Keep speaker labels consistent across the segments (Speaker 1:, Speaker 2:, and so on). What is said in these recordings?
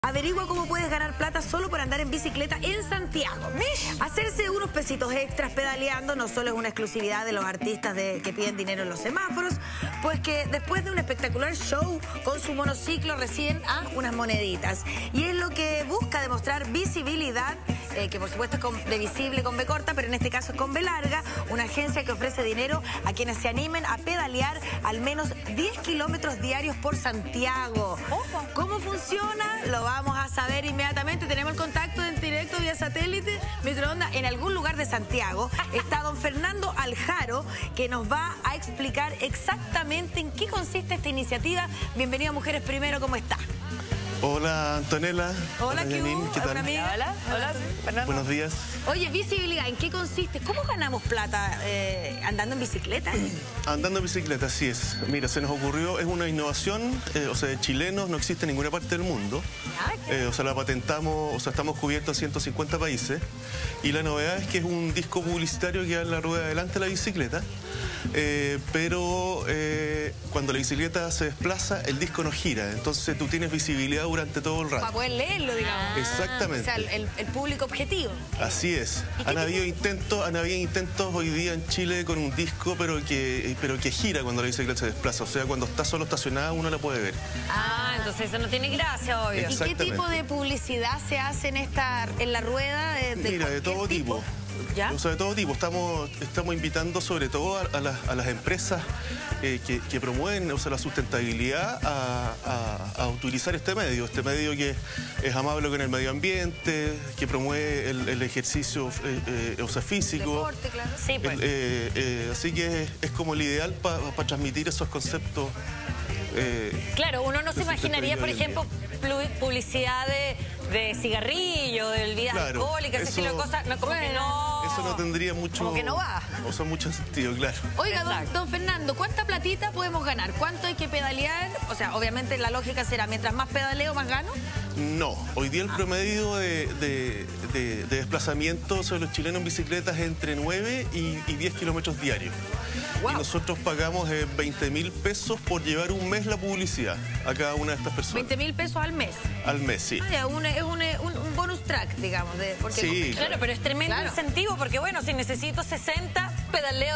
Speaker 1: Averigua cómo puedes ganar plata solo por andar en bicicleta en Santiago. Hacerse unos pesitos extras pedaleando no solo es una exclusividad de los artistas que piden dinero en los semáforos, pues que después de un espectacular show con su monociclo reciben unas moneditas. Y es lo que busca demostrar visibilidad, que por supuesto es de visible con B corta, pero en este caso es con B larga, una agencia que ofrece dinero a quienes se animen a pedalear al menos 10 kilómetros diarios por Santiago. ¿Cómo funciona? Lo vamos a saber inmediatamente. Tenemos el contacto en directo vía satélite, microondas, en algún lugar de Santiago. Está don Fernando Aljaro, que nos va a explicar exactamente en qué consiste esta iniciativa. Bienvenido a Mujeres Primero, ¿cómo está?
Speaker 2: Hola, Antonella.
Speaker 1: Hola,
Speaker 2: Janine, ¿qué tal?
Speaker 1: Hola, Fernando.
Speaker 2: Buenos días.
Speaker 1: Oye, visibilidad, ¿en qué consiste? ¿Cómo ganamos plata andando en bicicleta?
Speaker 2: Andando en bicicleta, así es. Mira, se nos ocurrió, es una innovación, de chilenos, no existe en ninguna parte del mundo. La patentamos, estamos cubiertos en 150 países. Y la novedad es que es un disco publicitario que da en la rueda delante de la bicicleta. Pero cuando la bicicleta se desplaza, el disco no gira. Entonces tú tienes visibilidad durante todo el rato.
Speaker 1: Para poder leerlo, digamos.
Speaker 2: Exactamente.
Speaker 1: O sea, el público objetivo.
Speaker 2: Así es. Han habido intentos hoy día en Chile con un disco, pero que gira cuando la bicicleta se desplaza. O sea, cuando está solo estacionada uno la puede ver.
Speaker 1: Entonces eso no tiene gracia, obvio. ¿Y qué tipo de publicidad se hace en la rueda?
Speaker 2: Mira, de todo tipo.
Speaker 1: ¿Ya?
Speaker 2: O sea, de todo tipo. Estamos invitando sobre todo a las empresas que promueven la sustentabilidad a utilizar este medio que es amable con el medio ambiente, que promueve el ejercicio físico.
Speaker 1: Deporte, claro. Sí, pues.
Speaker 2: Así que es como el ideal para transmitir esos conceptos.
Speaker 1: Claro, uno no se imaginaría, por ejemplo, publicidad de cigarrillo, de bebidas alcohólicas, ese estilo de cosas. No, como que no...
Speaker 2: Eso no tendría mucho...
Speaker 1: Como que no va.
Speaker 2: O sea, mucho sentido, claro.
Speaker 1: Oiga, don Fernando, ¿cuánta platita podemos ganar? ¿Cuánto hay que pedalear? O sea, obviamente la lógica será, mientras más pedaleo, más gano.
Speaker 2: No, hoy día el promedio de desplazamiento sobre los chilenos en bicicletas es entre 9 y 10 kilómetros diarios. Wow. Y nosotros pagamos 20.000 pesos por llevar un mes la publicidad a cada una de estas personas.
Speaker 1: 20.000 pesos al mes.
Speaker 2: Al mes, sí.
Speaker 1: Es un bonus track, digamos.
Speaker 2: Sí,
Speaker 3: claro, pero es tremendo incentivo porque, bueno, si necesito 60, pedaleo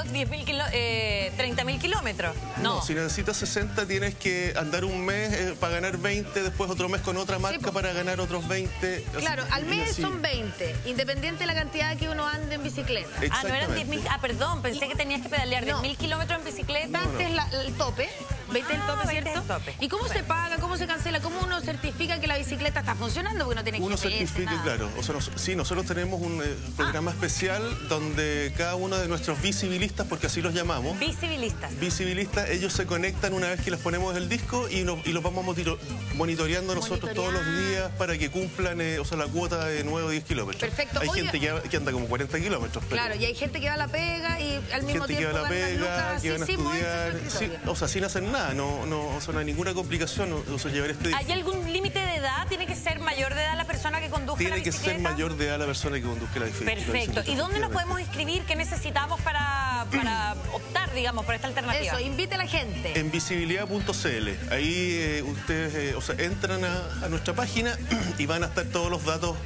Speaker 3: 30.000 kilómetros.
Speaker 2: No, si necesitas 60 tienes que andar un mes para ganar 20, después otro mes con otra marca para ganar otros 20.
Speaker 1: Claro, al mes son 20, independiente de la cantidad que uno ande en bicicleta.
Speaker 3: No eran 10.000. Perdón, pensé que tenías que pedalear 10.000 kilómetros en bicicleta.
Speaker 1: Antes el tope. 20 el tope, ¿cierto? ¿Y cómo se paga? ¿Cómo se cancela? ¿Cómo uno certifica que la bicicleta está funcionando? Porque no tiene
Speaker 2: uno
Speaker 1: GPS,
Speaker 2: certifica,
Speaker 1: nada.
Speaker 2: Claro. O sea, sí, nosotros tenemos un programa especial donde cada uno de nuestros visibilistas, porque así los llamamos. Visibilistas, ellos se conectan una vez que les ponemos el disco y los vamos monitoreando nosotros todos los días para que cumplan la cuota de 9 o 10 kilómetros.
Speaker 1: Perfecto.
Speaker 2: Hay gente que anda como 40 kilómetros.
Speaker 1: Claro, y hay gente que va a la pega y al mismo tiempo
Speaker 2: que va a la pega, que van a estudiar. Sin hacer nada, no hay ninguna complicación llevar este disco.
Speaker 3: ¿Hay algún límite de edad? ¿Tiene que ser mayor de edad la persona que conduzca la bicicleta?
Speaker 2: Tiene que ser mayor de edad la persona que conduzca la bicicleta.
Speaker 3: Perfecto. ¿Y dónde nos podemos inscribir? ¿Qué necesitamos para optar, digamos, por esta alternativa?
Speaker 1: Eso, invite a la gente.
Speaker 2: En visibilidad.cl. Ahí ustedes entran a nuestra página y van a estar todos los datos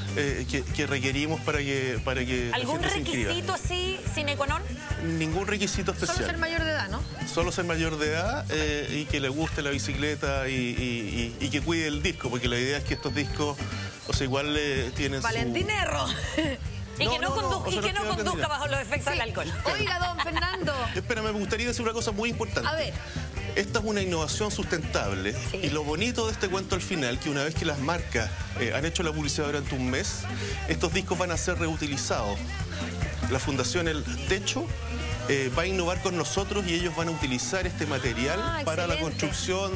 Speaker 2: que requerimos para que
Speaker 3: ¿Algún requisito así, sine qua non?
Speaker 2: Ningún requisito especial.
Speaker 1: Solo ser mayor de edad, ¿no?
Speaker 2: Solo ser mayor de edad y que le guste la bicicleta y que cuide el disco, porque la idea es que estos discos, igual tienen
Speaker 1: Valentinero.
Speaker 3: Y que no conduzca bajo los efectos del alcohol.
Speaker 1: Oiga, don Fernando.
Speaker 2: Espérame, me gustaría decir una cosa muy importante.
Speaker 1: A ver.
Speaker 2: Esta es una innovación sustentable y lo bonito de este cuento al final, que una vez que las marcas han hecho la publicidad durante un mes, estos discos van a ser reutilizados. La Fundación El Techo va a innovar con nosotros y ellos van a utilizar este material para la construcción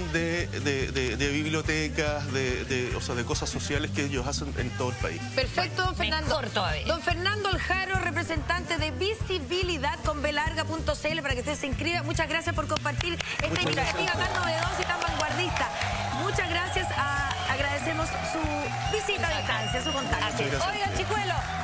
Speaker 2: de bibliotecas, de cosas sociales que ellos hacen en todo el país.
Speaker 1: Perfecto, don Fernando.
Speaker 3: Mejor todavía.
Speaker 1: Don Fernando Aljaro, representante de visibilidad con belarga.cl, para que usted se inscriba. Muchas gracias por compartir esta iniciativa tan novedosa y tan vanguardista. Muchas gracias. Agradecemos su visita a distancia, su contacto.
Speaker 3: Oigan, chicuelo.